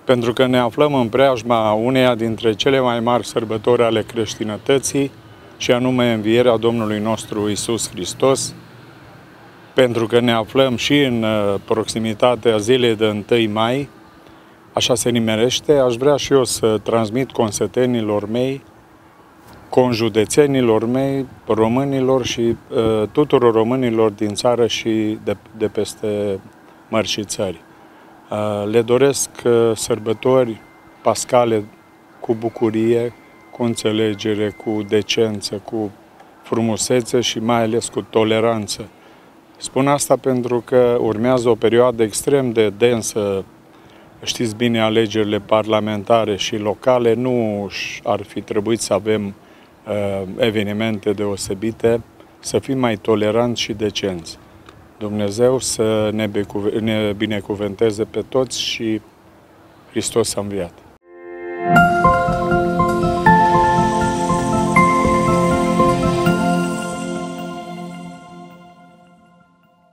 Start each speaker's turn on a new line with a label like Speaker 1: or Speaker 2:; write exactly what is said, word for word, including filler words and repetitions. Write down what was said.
Speaker 1: pentru că ne aflăm în preajma uneia dintre cele mai mari sărbători ale creștinătății, și anume învierea Domnului nostru Iisus Hristos, pentru că ne aflăm și în proximitatea zilei de întâi mai, așa se nimerește, aș vrea și eu să transmit consătenilor mei, conjudețenilor mei, românilor și uh, tuturor românilor din țară și de, de peste mări și țări. Uh, le doresc uh, sărbători pascale cu bucurie, cu înțelegere, cu decență, cu frumusețe și mai ales cu toleranță. Spun asta pentru că urmează o perioadă extrem de densă. Știți bine, alegerile parlamentare și locale, nu ar fi trebuit să avem uh, evenimente deosebite, să fim mai toleranți și decenți. Dumnezeu să ne binecuvânteze pe toți și Hristos a înviat.